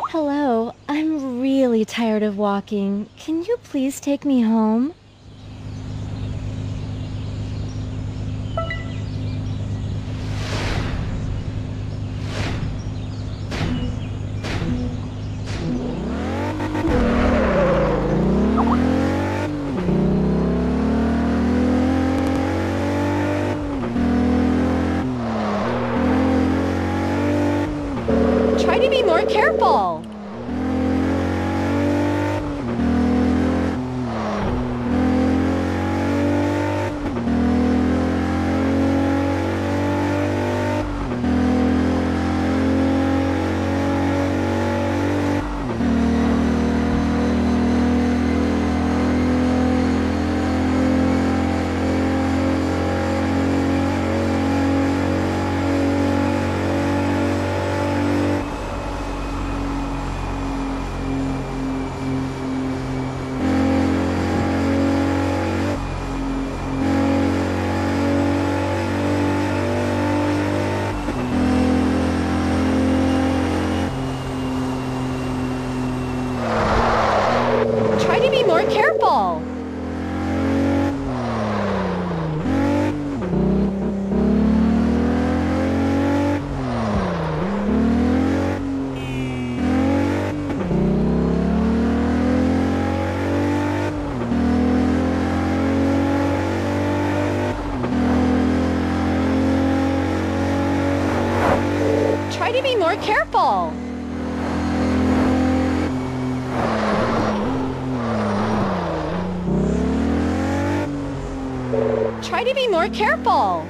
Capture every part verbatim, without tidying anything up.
Hello, I'm really tired of walking. Can you please take me home? Try to be more careful. Try to be more careful. Try to be more careful. Try to be more careful.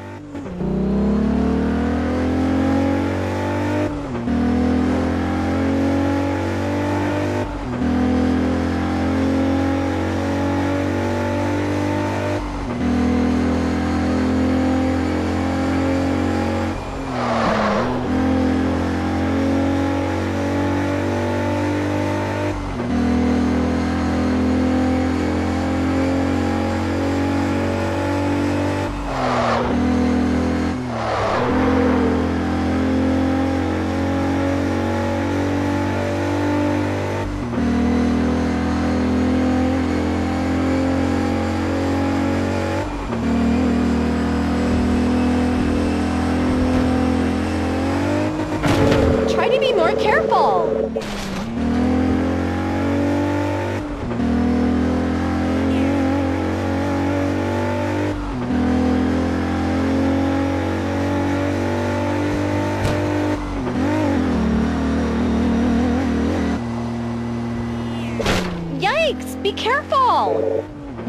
Try to be more careful. Yikes! Be careful!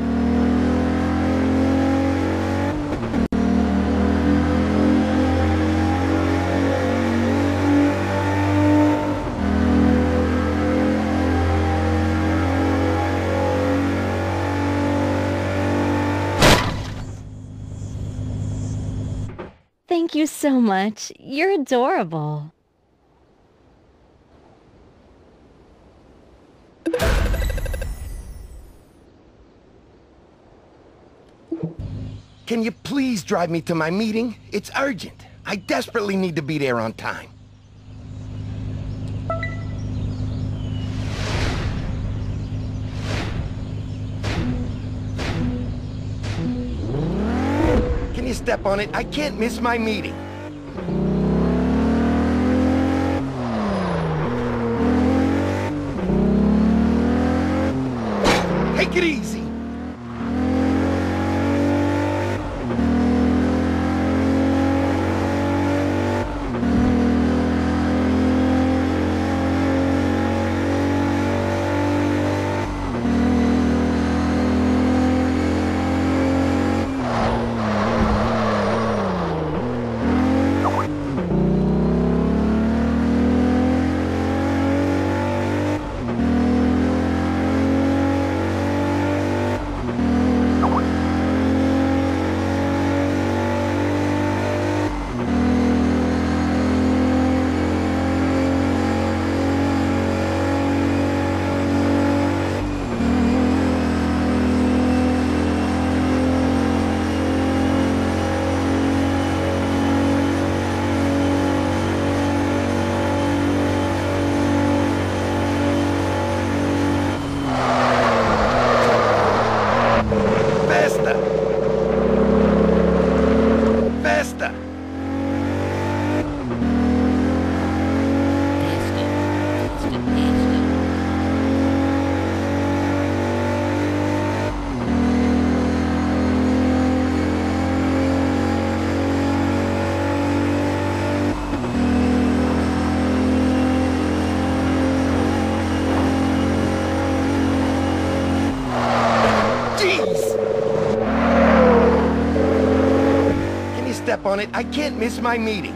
Thank you so much. You're adorable. Can you please drive me to my meeting? It's urgent. I desperately need to be there on time. Can you step on it? I can't miss my meeting. Take it easy. on it, I can't miss my meeting.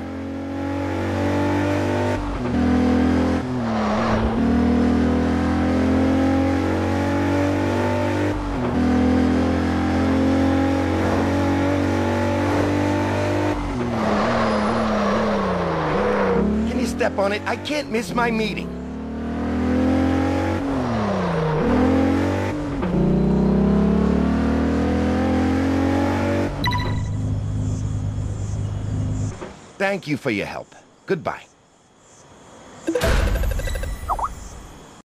Can you step on it? I can't miss my meeting. Thank you for your help. Goodbye.